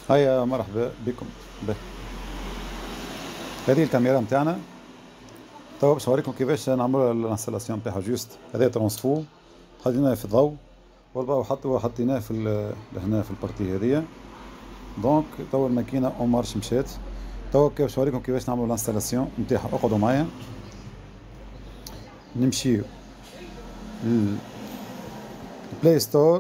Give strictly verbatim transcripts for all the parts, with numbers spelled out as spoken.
هيا مرحبا بكم. به. هذه الكاميرا نتاعنا توا باش نوريكم كيفاش نعملوا الانستالاسيون نتاعها. جوست هذا ترونسفو حطيناه في الضوء والباو حطوا حطيناه في هنا في البارتي هذيا. دونك توا الماكينه اون مارش مشات. توا باش نوريكم كيفاش نعملوا الانستالاسيون نتاعها. اقعدوا معايا نمشيو للبلاي ستور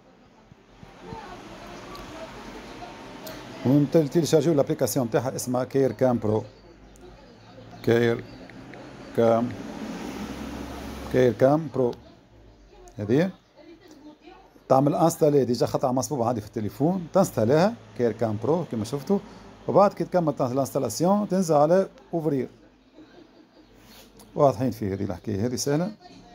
ونتيليشارجيو لابليكاسيون نتاعها اسمها كاير كام برو. كاير كام كاير كام برو هذه تعمل انستالي ديجا خطأ مصبوبة عندي في التليفون. تنستاليها كاير كام برو كما شفتوا، وبعد كي تكمل الانستالاسيون تنزل على اوفرير. واضحين فيه هذه الحكاية، هذه سهلة.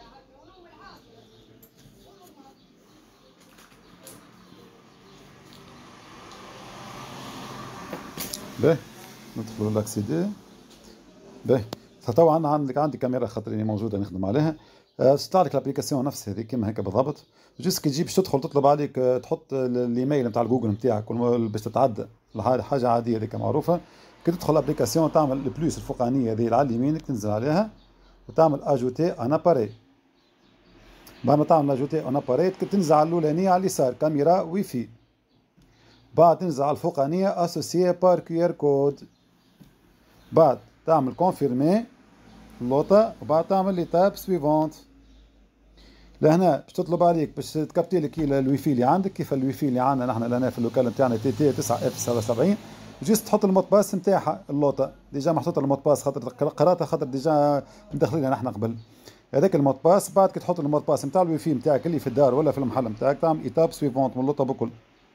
باهي ندخلوا لاكسيدي. باهي طبعا عندك عندي كاميرا خاطر اللي موجودة نخدم عليها. تطلع لك الابليكاسيون نفس هذه كيما هكا بالضبط. جوست كي تجي باش تدخل تطلب عليك تحط الايميل نتاع الجوجل نتاعك باش تتعدى حاجه عاديه هذيك معروفه. كي تدخل الابليكاسيون تعمل البلوس الفوقانيه هذه على اليمين تنزل عليها وتعمل اجوتي ان اباري. بعد ما تعمل اجوتي ان اباري تنزل على الاولانيه على اليسار كاميرا واي فاي. بعد تنزل على الفوقانيه اسوسيي بار كيو ار كود. بعد تعمل كونفيرمي اللوطه وبعد تعمل ليتاب سويفونت. لهنا باش تطلب عليك باش تكبتي لك الواي فاي اللي عندك كيف الواي فاي اللي عندنا نحن لهنا في اللوكال نتاعنا تي تي تسعة اف سبعة وسبعين. جيست تحط المود باس نتاعها اللوطه ديجا محطوطه المود باس خاطر قراتها خاطر ديجا مدخلينها نحن قبل هذاك المود باس. بعد كي تحط المود باس نتاع الواي فاي نتاعك اللي في الدار ولا في المحل نتاعك تعمل ايتاب سويفونت من اللوطه بكل.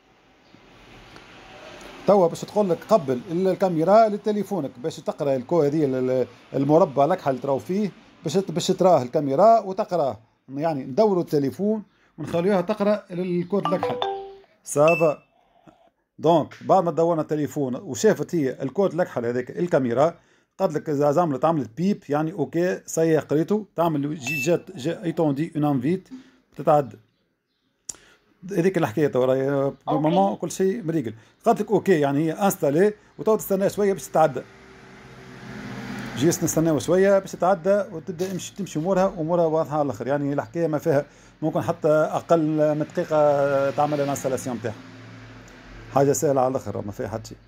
توا باش تقول لك قبل الكاميرا لتليفونك باش تقرا الكو هذه المربع لكحه اللي تراو فيه باش باش تراه الكاميرا وتقراه. يعني ندوروا التليفون ونخليوها تقرا الكود لكحه سافا. دونك بعد ما دورنا التليفون وشافت هي الكود لكحه هذاك الكاميرا قالت لك اذا عملت عملت بيب يعني اوكي صحيح قريته تعمل جات جا ايتوندي اون انفيت تتعدى. هذيك الحكايه تو راهي بالمومون كل شيء مريقل. قالت لك اوكي يعني هي انستالي وتو تستنى شويه باش تتعدى. جيس نستناو شويه باش تتعدى وتبدا تمشي تمشي امورها امورها واضحه على الاخر. يعني الحكايه ما فيها ممكن حتى اقل من دقيقه تعمل الانستالاسيون نتاعها. حاجه سهله على الاخر ما فيها حتى شيء.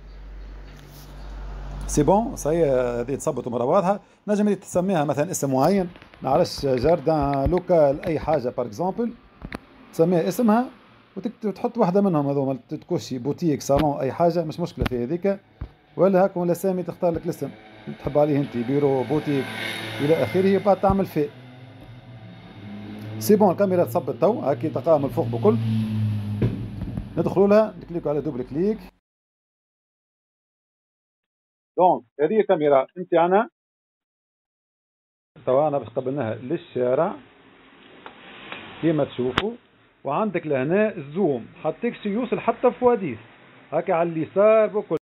سي بون صحيح هذه تصبت امورها واضحه. نجم تسميها مثلا اسم معين نعرفش جاردان لوكال اي حاجه بار اكزومبل تسميها اسمها وتحط واحدة منهم هذوما تكوشي بوتيك صالون أي حاجة مش مشكلة في هذيك. ولا هاكم الأسامي تختار لك الاسم تحب عليه أنت بيرو بوتيك إلى آخره وبعد تعمل فيه. سي بون الكاميرا تصبت تو هاكي تلقاها من الفوق بكل. ندخلوا لها نكليكوا على دوبل كليك. دونك هذه الكاميرا نتاعنا توا أنا باش قبلناها للشارع كيما تشوفوا. وعندك لهنا الزوم حطيك يوصل حتى فواديس هاكا على اليسار بكل.